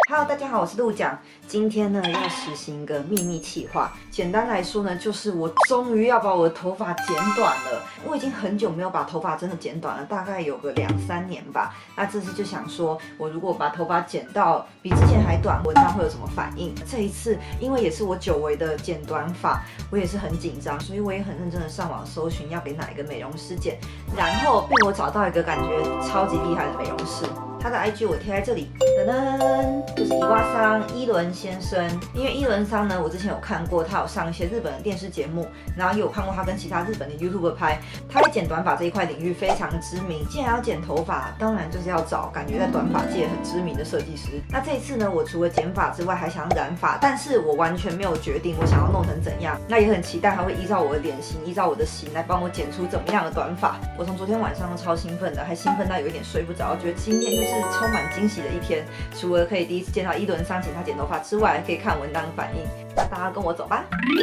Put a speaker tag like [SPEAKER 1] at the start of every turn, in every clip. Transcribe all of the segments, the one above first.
[SPEAKER 1] Hello， 大家好，我是陆讲。今天呢要实行一个秘密企划，简单来说呢，就是我终于要把我的头发剪短了。我已经很久没有把头发真的剪短了，大概有个2-3年吧。那这次就想说，我如果把头发剪到比之前还短，文章会有什么反应？这一次因为也是我久违的剪短发，我也是很紧张，所以我也很认真的上网搜寻要给哪一个美容师剪，然后被我找到一个感觉超级厉害的美容师。他的 IG 我贴在这里，噔噔，就是伊娃桑伊伦先生。因为伊伦桑呢，我之前有看过，他有上一些日本的电视节目，然后也有看过他跟其他日本的 YouTuber 拍。他在剪短发这一块领域非常知名。既然要剪头发，当然就是要找感觉在短发界很知名的设计师。那这一次呢，我除了剪发之外，还想染发，但是我完全没有决定我想要弄成怎样。那也很期待他会依照我的脸型，依照我的型来帮我剪出怎么样的短发。我从昨天晚上都超兴奋的，还兴奋到有一点睡不着，觉得今天就是充满惊喜的一天。除了可以第一次见到伊伦桑请他剪头发之外，可以看文档的反应。那大家跟我走吧。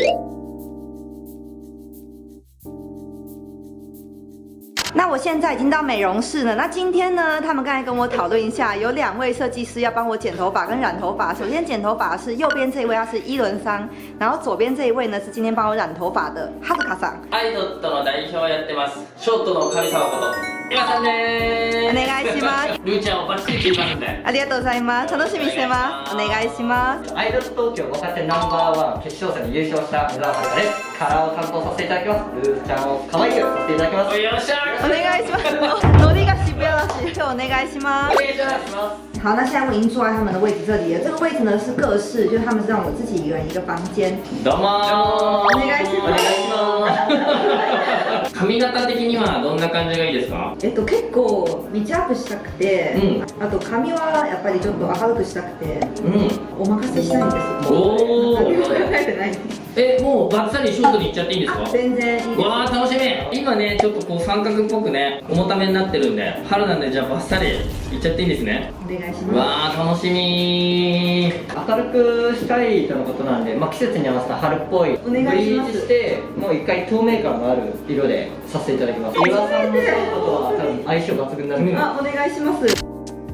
[SPEAKER 1] 那我现在已经到美容室了。那今天呢，他们刚才跟我讨论一下，有2位设计师要帮我剪头发跟染头发。首先剪头发是右边这一位，他是伊伦桑，然后左边这一位呢是今天帮我染头发的哈ズカさん。
[SPEAKER 2] アイドットの代表をやってます。ショートの神様こと岩さんです。
[SPEAKER 1] お願いします。
[SPEAKER 2] ルーちゃんをバッチリ切りますんで。
[SPEAKER 1] ありがとうございます。楽しみにしてます。お願いします。
[SPEAKER 3] アイドル東京若手No.1決勝戦で優勝した水沢遥です。カラーを担当させていただきます。ルーちゃんを可愛くさせていただきます。
[SPEAKER 2] よっしゃ
[SPEAKER 1] お願いします。ノリが渋谷だし、就お願いします。
[SPEAKER 2] お願いします。
[SPEAKER 1] 好，那现在我已经坐在他们的位置这里了。这个位置呢是各室，就是他们是让我自己一个人一个房间。
[SPEAKER 2] どうもー。
[SPEAKER 1] お願いします。
[SPEAKER 2] お願いします。髪型的にはどんな感じがいいですか？
[SPEAKER 1] 結構道アップしたくて、あと髪はやっぱりちょっと明るくしたくて、お任せしたいんです。
[SPEAKER 2] お
[SPEAKER 1] 何も考えてない。
[SPEAKER 2] もうバッサリショートにいっちゃっていいんですか？
[SPEAKER 1] 全然いいです。
[SPEAKER 2] わあ楽しみ。今ねちょっとこう三角っぽくね重ためになってるんで、春なんでじゃあバッサリいっちゃっていいんですね。
[SPEAKER 1] お願いします。
[SPEAKER 2] わあ楽しみ。
[SPEAKER 3] 明るくしたいとのことなんで、季節に合わせた春っぽい
[SPEAKER 1] お願いします。
[SPEAKER 3] ブリーチしてもう一回透明感のある色でさせていただきます。岩さんのショートとは多分相性抜群になる。
[SPEAKER 1] あ、お願いします。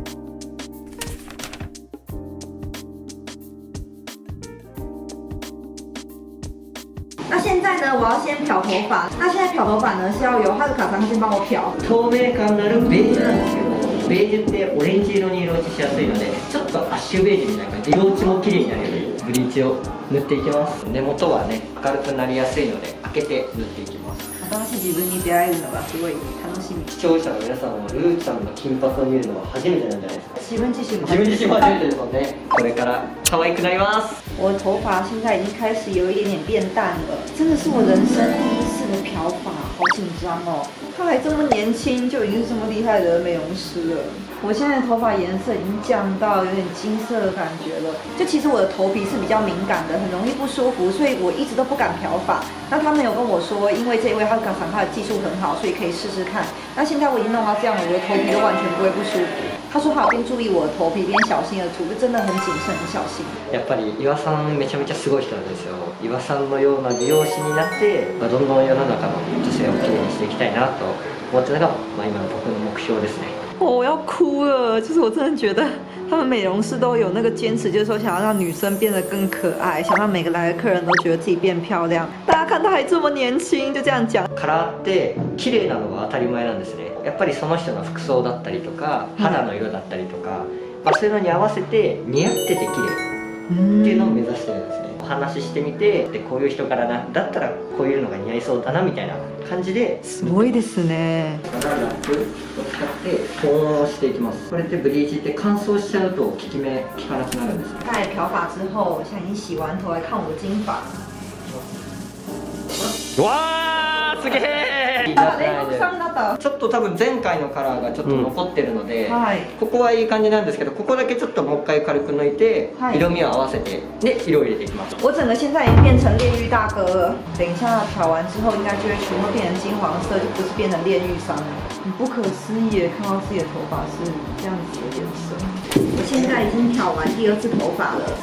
[SPEAKER 1] 那现在呢，我要先漂头发。那现在漂头发呢是要由哈ズカさん先帮我漂。
[SPEAKER 3] 透明感のあるベージュなんですけど、ベージュってオレンジ色に色落ちしやすいので、ちょっとアッシュベージュみたいな感じで色落ちも綺麗になるようにブリーチを塗っていきます。根元はね明るくなりやすいので開けて塗っていきます。
[SPEAKER 1] 新しい自分に出会えるのがすごい楽しみ。
[SPEAKER 3] 視聴者の皆さんもルーちゃんの金髪を見るのは初めてなんじゃないですか？
[SPEAKER 1] 自分自身も
[SPEAKER 3] 初めてですもんね。これから可愛くなります。
[SPEAKER 1] 我的头发现在已经开始有一点点变淡了，真的是我人生第一次的漂发，好紧张哦！他还这么年轻就已经是这么厉害的美容师了。我现在的头发颜色已经降到有点金色的感觉了。就其实我的头皮是比较敏感的，很容易不舒服，所以我一直都不敢漂发。那他们有跟我说，因为这一位哈ズカさん他的技术很好，所以可以试试看。那现在我已经弄到这样了，我的头皮都完全不会不舒服。他说他有边注意我的头皮边小心的涂，就真的很谨慎很小心。
[SPEAKER 3] やっぱり岩さんめちゃめちゃすごい人なんですよ。岩さんのような美容師になって、どんどん世の中の女性をきれいにしていきたいなと思ってたのが、今の僕の目標ですね。
[SPEAKER 1] 我要哭了，就是我真的觉得他们美容师都有那个坚持，就是说想要让女生变得更可爱，想让每个来的客人都觉得自己变漂亮。大家看他还这么年轻，就这样讲。
[SPEAKER 3] カラーって綺麗なのは当たり前なんですね。やっぱりその人の服装だったりとか肌の色だったりとか、そういうのに合わせて似合ってて綺麗っていうのを目指してるんですね。お話ししてみて、でこういう人からだったらこういうのが似合いそうだなみたいな感じで。
[SPEAKER 1] すごいですね。
[SPEAKER 3] ラップを使って保温をしていきます。これってブリーチって乾燥しちゃうと効き目効かなくなるんです。
[SPEAKER 1] 刚才漂发之后，我现在已经洗完头，来看我的金发。
[SPEAKER 2] わーすげえ。
[SPEAKER 3] ちょっと多分前回のカラーがちょっと残ってるので、
[SPEAKER 1] はい、
[SPEAKER 3] ここはいい感じなんですけど、ここだけちょっともう一回軽く抜いて、色味を合わせてで色を入れていきます。
[SPEAKER 1] 我整个现在已经变成炼狱大哥了。等一下漂完之后，应该就会全部变成金黄色，就不是变成炼狱桑了。很不可思议耶，看到自己的头发是这样子的颜色。我现在已经漂完第2次头发了。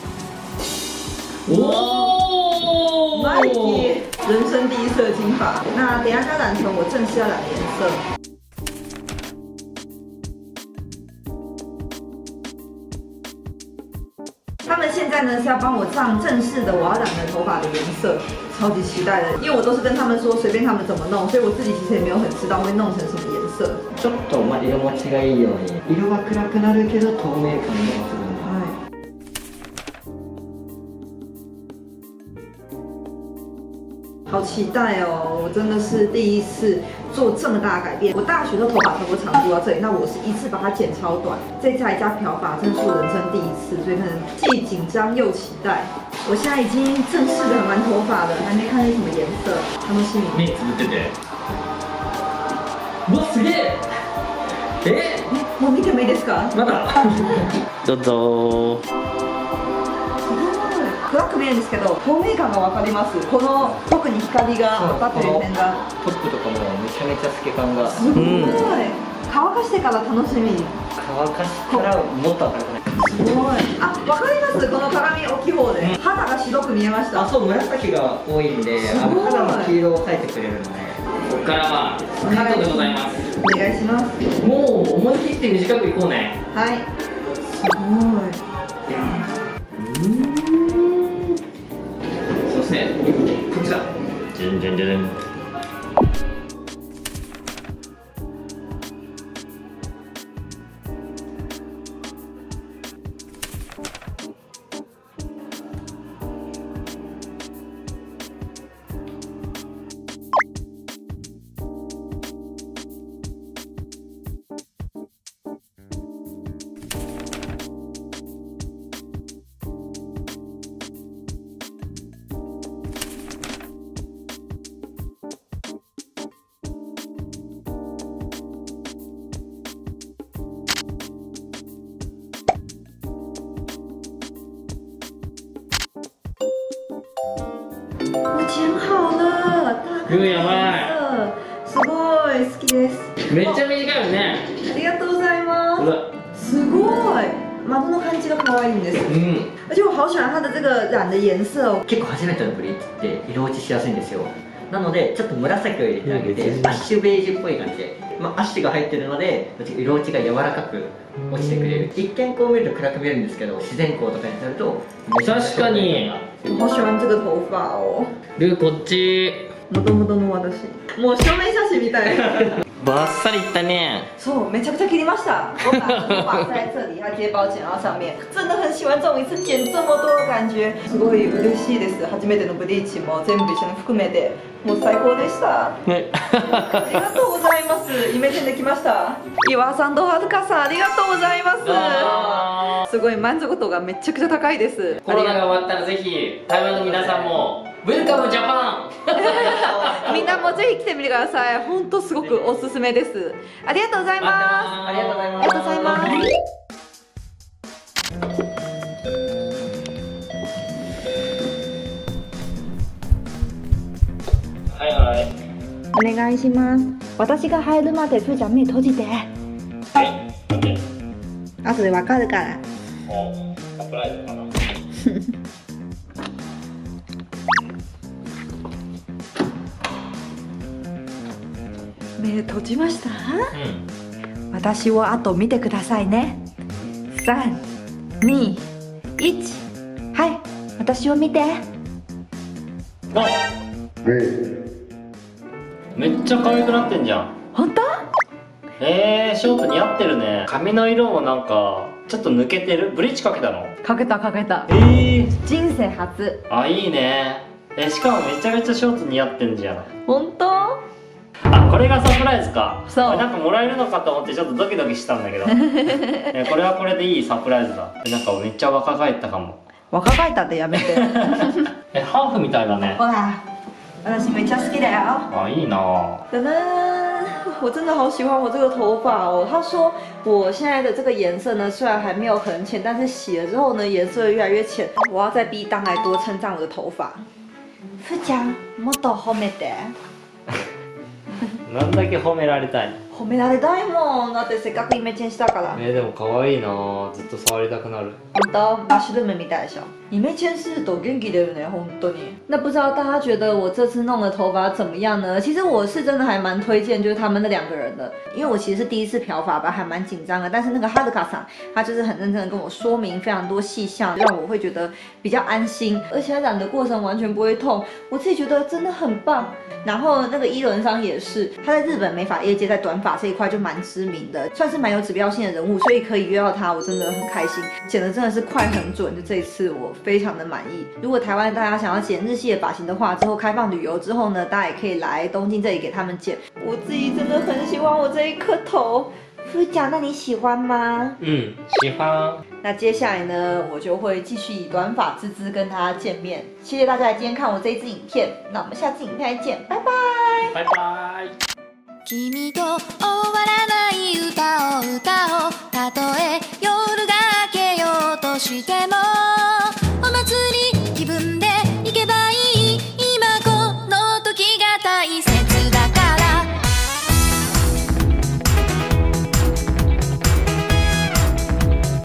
[SPEAKER 2] 哇！
[SPEAKER 1] 人生第1次的金发。那等一下要染成我正式要染的颜色。 他们现在呢是要帮我上正式的我要染的头发的颜色，超级期待的，因为我都是跟他们说随便他们怎么弄，所以我自己其实也没有很知道会弄成什么颜色。
[SPEAKER 3] ちょっと色持ちがいいように、色が暗くなるけど透明感がするんで。
[SPEAKER 1] 好期待哦！我真的是第一次做这么大的改变。我大学的头发差不多长度到这里，那我是一次把它剪超短，这次还加漂发，真是我人生第一次，所以可能既紧张又期待。我现在已经正式的染完头发了，还没看是什么颜色，楽しみ。
[SPEAKER 2] 目つぶってて。うわすげえ。
[SPEAKER 1] もう見てもいいですか？
[SPEAKER 2] まだ。どうぞ。
[SPEAKER 1] 暗く見えるんですけど透明感がわかります。この特に光が当たってる点が
[SPEAKER 3] トップとかもめちゃめちゃ透け感が。
[SPEAKER 1] すごい。乾かしてから楽しみ。
[SPEAKER 3] 乾かしたらもっと明るくなる。
[SPEAKER 1] すごい。あ、わかります。この鏡大きい方で肌が白く見えました。
[SPEAKER 3] あ、そう、紫が多いんで、肌の黄色を描いてくれるので。
[SPEAKER 2] ここからはカットでございます。
[SPEAKER 1] お願いします。
[SPEAKER 2] もう思い切って短くいこうね。
[SPEAKER 1] はい。すごい。
[SPEAKER 2] そしてこちら。じゃんじゃんじゃん。
[SPEAKER 1] 我剪好了，
[SPEAKER 2] やばい。
[SPEAKER 1] すごい好きです。
[SPEAKER 2] めっちゃ短いよね。
[SPEAKER 1] ありがとうございます。すごい。丸の感じが可愛いんです。而且我好喜欢它的这个染的颜色哦。
[SPEAKER 3] 結構初めてのブリーチって色落ちしやすいんですよ。なのでちょっと紫を入れてあげて、アッシュベージュっぽい感じで、アッシュが入ってるので色落ちが柔らかく落ちてくれる。一見こう見ると暗く見えるんですけど、自然光とかにすると
[SPEAKER 2] 確かに。
[SPEAKER 1] 我好喜欢这个头发哦。
[SPEAKER 2] ルーこっち。
[SPEAKER 1] もともとの私。もう証明写真みたい。
[SPEAKER 2] バッサリいったね。
[SPEAKER 1] そう、めちゃくちゃ切りました。我把头发在这里，它睫毛剪到上面，真的很喜欢这种一次剪这么多的感觉，すごい嬉しいです。初めてのブリーチも全部一緒に含めて、もう最高でした。ありがとうございます。イメチェンできました。岩さんとはるかさん、ありがとうございます。すごい満足度がめちゃくちゃ高いです。
[SPEAKER 2] コロナが終わったらぜひ台湾の皆さんもウェルカムジャパン。
[SPEAKER 1] みんなもぜひ来てみてください。本当すごくおすすめです。ありがとうございます。
[SPEAKER 3] ありがとうございます。
[SPEAKER 1] ありがとうございます。
[SPEAKER 2] はいはい。
[SPEAKER 1] お願いします。私が入るまでふーちゃん目閉じて。
[SPEAKER 2] はい。OK。
[SPEAKER 1] 後でわかるから。
[SPEAKER 2] お、サプライズかな。目閉じました？私をあと見てくださいね。3、2、1。はい、私を見て。 めっちゃ可愛くなってんじゃん。
[SPEAKER 1] 本当？
[SPEAKER 2] ショート似合ってるね。髪の色もなんかちょっと抜けてる。ブリーチかけたの？
[SPEAKER 1] かけたかけた。人生初。
[SPEAKER 2] あ、いいね。しかもめちゃめちゃショート似合ってんじゃん。
[SPEAKER 1] 本当？
[SPEAKER 2] あ、これがサプライズか。
[SPEAKER 1] そう。
[SPEAKER 2] なんかもらえるのかと思ってちょっとドキドキしたんだけど。これはこれでいいサプライズだ。なんかめっちゃ若返ったかも。
[SPEAKER 1] 若返ったってやめて。
[SPEAKER 2] ハーフみたいだね。
[SPEAKER 1] ほら。私めっちゃ好きだよ。
[SPEAKER 2] 啊，いいな。
[SPEAKER 1] 噔噔，我真的好喜欢我这个头发哦。他说我现在的这个颜色呢，虽然还没有很浅，但是洗了之后呢，颜色越来越浅。我要在 B 档来多称赞我的头发。ふーちゃん、もっと褒めて。
[SPEAKER 2] なんだけ褒められたい。
[SPEAKER 1] 褒められたいもん。だってせっかくイメチェンしたから。
[SPEAKER 4] でも可愛いな。ずっと触りたくなる。
[SPEAKER 1] 本当，マッシュルームみたいでしょ。イメチェンすると元気出るね，本当に。那不知道大家觉得我这次弄的头发怎么样呢？其实我是真的还蛮推荐，就是他们那2个人的，因为我其实是第一次漂发吧，还蛮紧张的。但是那个哈德卡桑，他就是很认真的跟我说明非常多细项，让我会觉得比较安心，而且染的过程完全不会痛，我自己觉得真的很棒。然后那个伊伦桑也是，他在日本美发业界在短发这一块就蛮知名的，算是蛮有指标性的人物，所以可以约到他，我真的很开心，剪的真的是快很准，就这一次我非常的满意。如果台湾大家想要剪日系的发型的话，之后开放旅游之后呢，大家也可以来东京这里给他们剪。我自己真的很喜欢我这一颗头。夫讲，那你喜欢吗？
[SPEAKER 4] 喜欢。
[SPEAKER 1] 那接下来呢，我就会继续以短发之姿跟大家见面。谢谢大家今天看我这一支影片，那我们下次影片再见，拜拜。
[SPEAKER 4] 拜拜。
[SPEAKER 5] 君と終わらない歌を歌おう。たとえ夜が明けようとしても